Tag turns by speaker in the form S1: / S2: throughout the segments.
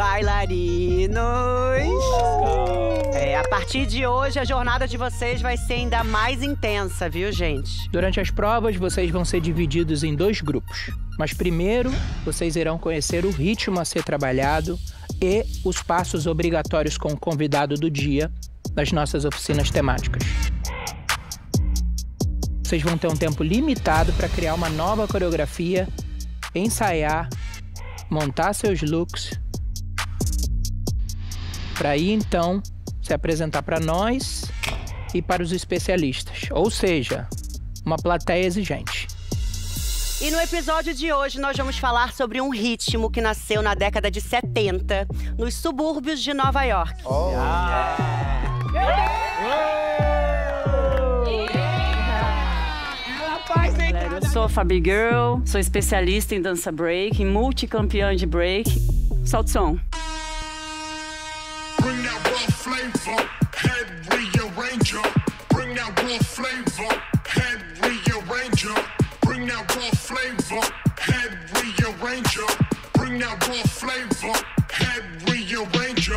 S1: Bailarinos! A partir de hoje, a jornada de vocês vai ser ainda mais intensa, viu, gente?
S2: Durante as provas, vocês vão ser divididos em 2 grupos. Mas primeiro, vocês irão conhecer o ritmo a ser trabalhado e os passos obrigatórios com o convidado do dia das nossas oficinas temáticas. Vocês vão ter um tempo limitado para criar uma nova coreografia, ensaiar, montar seus looks, para aí, então, se apresentar para nós e para os especialistas. Ou seja, uma plateia exigente.
S1: E no episódio de hoje, nós vamos falar sobre um ritmo que nasceu na década de 70, nos subúrbios de Nova York.
S3: Eu sou a Fabi Girl, sou especialista em dança break, multicampeã de break. Solta o som.
S4: Bring that raw flavor, head rearranger. Bring that raw flavor, head rearranger. Bring that raw flavor, head rearranger. Bring that raw flavor, head rearranger.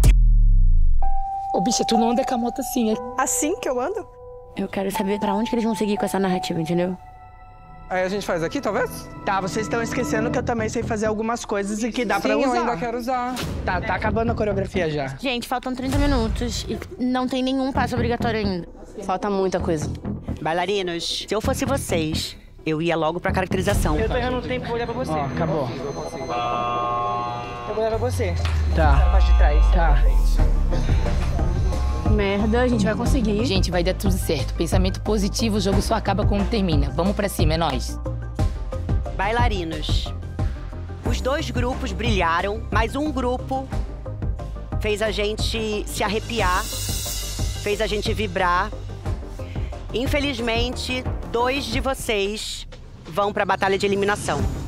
S5: Ô, bicha, tu não anda com a moto assim, é?
S6: Assim que eu ando?
S7: Eu quero saber pra onde que eles vão seguir com essa narrativa, entendeu?
S8: Aí a gente faz aqui, talvez?
S6: Tá, vocês estão esquecendo que eu também sei fazer algumas coisas e que dá pra usar.
S8: Sim, eu ainda quero usar.
S6: Tá acabando a coreografia já.
S7: Gente, faltam 30 minutos e não tem nenhum passo obrigatório ainda.
S5: Falta muita coisa.
S1: Bailarinos, se eu fosse vocês, eu ia logo pra caracterização.
S6: Eu tô errando o tempo, vou olhar pra você.
S2: Ó, acabou.
S6: Eu vou olhar pra você.
S2: Tá.
S6: Na parte de trás.
S2: Tá.
S5: Merda, a gente vai conseguir. Gente, vai dar tudo certo. Pensamento positivo, o jogo só acaba quando termina. Vamos pra cima, é nóis.
S1: Bailarinos, os 2 grupos brilharam, mas um grupo fez a gente se arrepiar, fez a gente vibrar. Infelizmente, 2 de vocês vão pra batalha de eliminação.